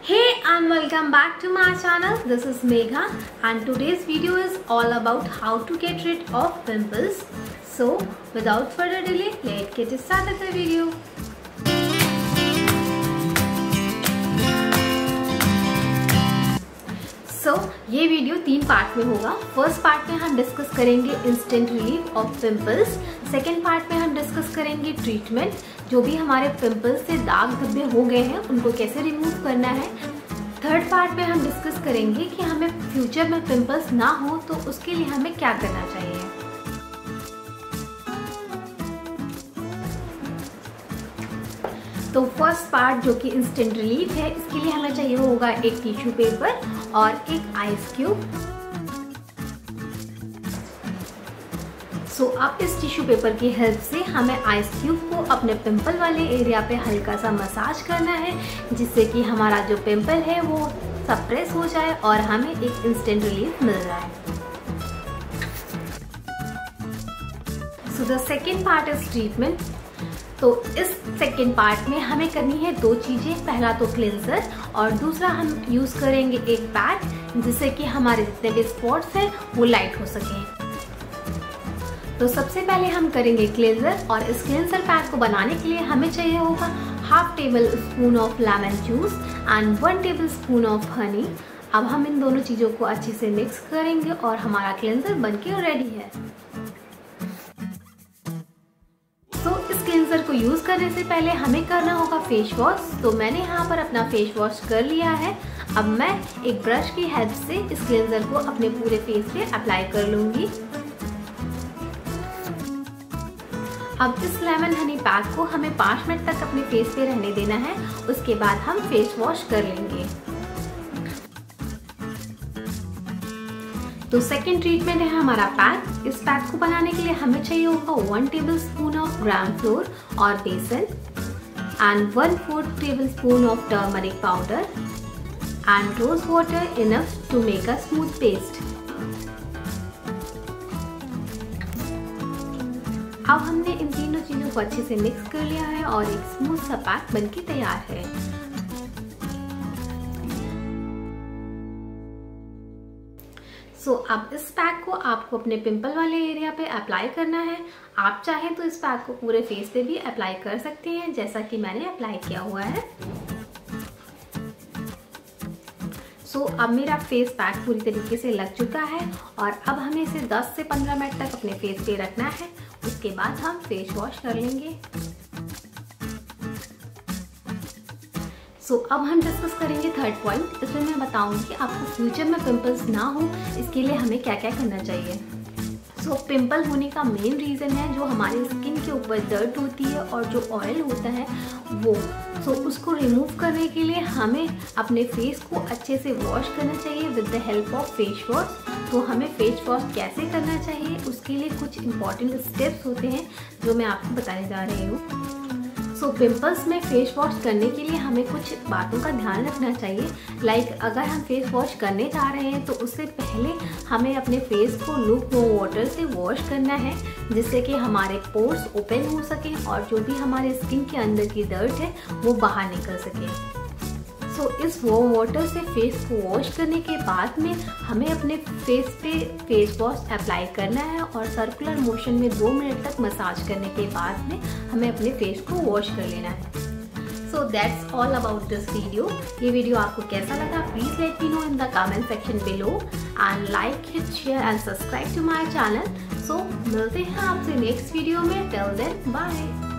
Hey and welcome back to my channel. This is Megha and today's video is all about how to get rid of pimples. So without further delay, let's get started the video. ये video 3 part में होगा। First part में हम discuss करेंगे instant relief of pimples. Second part में हम discuss करेंगे treatment, जो भी हमारे पिंपल्स से दाग धब्बे हो गए हैं उनको कैसे रिमूव करना है। थर्ड पार्ट में हम डिस्कस करेंगे कि हमें फ्यूचर में पिंपल्स ना हो तो उसके लिए हमें क्या करना चाहिए। तो फर्स्ट पार्ट जो कि इंस्टेंट रिलीफ है, इसके लिए हमें चाहिए होगा एक टिश्यू पेपर और एक आइस क्यूब। अब इस टिश्यू पेपर की हेल्प से हमें आइस क्यूब को अपने पिंपल वाले एरिया पे हल्का सा मसाज करना है, जिससे कि हमारा जो पिंपल है वो सप्रेस हो जाए और हमें एक इंस्टेंट रिलीफ मिल जाए। The second part is treatment. तो इस सेकेंड पार्ट में हमें करनी है 2 चीजें। पहला तो क्लेंजर और दूसरा हम यूज करेंगे एक पैक, जिससे कि हमारे जितने भी स्पॉट्स हैं वो लाइट हो सके। तो सबसे पहले हम करेंगे क्लेंजर, और इस क्लेंजर पैक को बनाने के लिए हमें चाहिए होगा half tablespoon of lemon juice and 1 tablespoon of honey. अब हम इन दोनों चीजों को अच्छे से मिक्स करेंगे और हमारा क्लेंजर बनके रेडी है। क्लेंजर को यूज करने से पहले हमें करना होगा फेस वॉश। तो मैंने यहाँ पर अपना फेस वॉश कर लिया है। अब मैं एक ब्रश की हेल्प से इस क्लेंजर को अपने पूरे फेस पे अप्लाई कर लूंगी। अब इस लेमन हनी पैक को हमें 5 मिनट तक अपने फेस पे रहने देना है। उसके बाद हम फेस वॉश कर लेंगे। तो सेकेंड ट्रीटमेंट है हमारा पैक। इस पैक को बनाने के लिए हमें चाहिए होगा 1 tablespoon of gram flour और besan and 1/4 tablespoon of turmeric powder and rose water enough to make a smooth paste. अब हमने इन तीनों चीजों को अच्छे से मिक्स कर लिया है और एक स्मूथ सा पैक बनके तैयार है। अब इस पैक को आपको अपने पिंपल वाले एरिया पे अप्लाई करना है। आप चाहें तो इस पैक को पूरे फेस पे भी अप्लाई कर सकते हैं, जैसा कि मैंने अप्लाई किया हुआ है। अब मेरा फेस पैक पूरी तरीके से लग चुका है और अब हमें इसे 10 से 15 मिनट तक अपने फेस पे रखना है। उसके बाद हम फेस वॉश कर लेंगे। अब हम डिस्कस करेंगे थर्ड पॉइंट। इसमें मैं बताऊंगी कि आपको फ्यूचर में पिंपल्स ना हो इसके लिए हमें क्या क्या करना चाहिए। पिंपल होने का मेन रीज़न है जो हमारे स्किन के ऊपर दर्द होती है और जो ऑयल होता है वो। उसको रिमूव करने के लिए हमें अपने फेस को अच्छे से वॉश करना चाहिए with the help of face wash. तो हमें फेस वॉश कैसे करना चाहिए उसके लिए कुछ इंपॉर्टेंट स्टेप्स होते हैं जो मैं आपको बताने जा रही हूँ। पिंपल्स में फेस वॉश करने के लिए हमें कुछ बातों का ध्यान रखना चाहिए। अगर हम फेस वॉश करने जा रहे हैं तो उससे पहले हमें अपने फेस को लूकवार्म वाटर से वॉश करना है, जिससे कि हमारे पोर्स ओपन हो सके और जो भी हमारे स्किन के अंदर की दर्द है वो बाहर निकल सके। इस वार्म वाटर से फेस को वॉश करने के बाद में हमें अपने फेस पे फेस वॉश अप्लाई करना है और सर्कुलर मोशन में 2 मिनट तक मसाज करने के बाद में हमें अपने फेस को वॉश कर लेना है। That's all about this video. ये वीडियो आपको कैसा लगा please let me know in the comment section below and like hit share and subscribe to my channel. मिलते हैं आपसे नेक्स्ट वीडियो में। Till then bye.